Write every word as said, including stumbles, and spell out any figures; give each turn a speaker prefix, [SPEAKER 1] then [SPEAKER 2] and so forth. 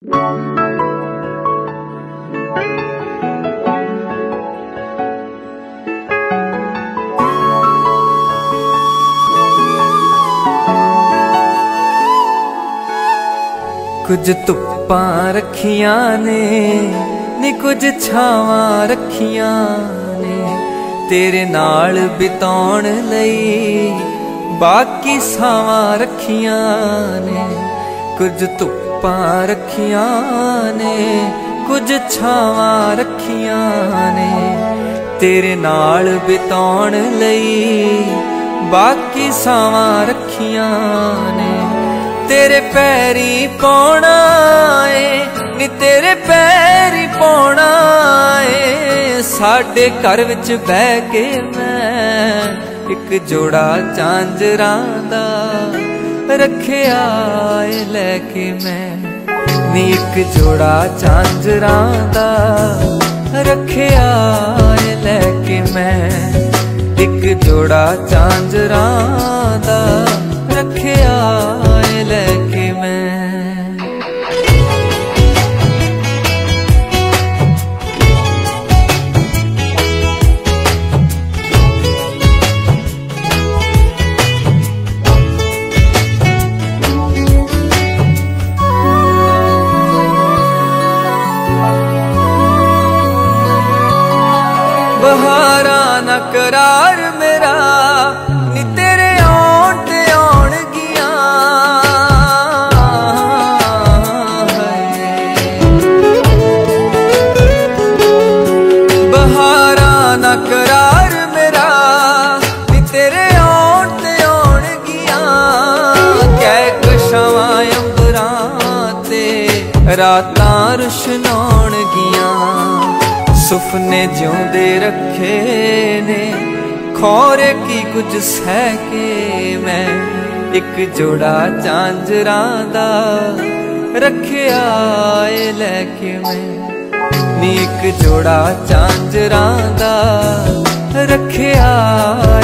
[SPEAKER 1] कुछ धुप्पां रखियां ने नी कुछ छावां रखियां ने तेरे नाल बिताउण लई बाकी सावां रखियां ने। कुछ धुप्पां रखियां ने कुछ छावां रखियां ने तेरे नाल बिताउण लई बाकी सावां रखियां ने। तेरे पैरी पौना है नी तेरे पैरी पौना है साडे घर विच बह के मैं एक जोड़ा झांजरां दा रखिया है लैके मैं नी एक जोड़ा झांजरां दा रखिया है लैके मैं एक जोड़ा झांजरां दा रखिया है लैके मैं। बहारा ना करार मेरा नी तेरे आउण ते आउण गियां बहारा ना करार मेरा नी तेरे आउण ते आउण गियां कै कशावां अंबरां ते रातां रुशनाउण गियां। सुपने जिउंदे रखे ने खौरे की कुछ सह के मैं एक जोड़ा झांजरां दा रखिया है लैके मैं नी एक जोड़ा झांजरां दा रखिया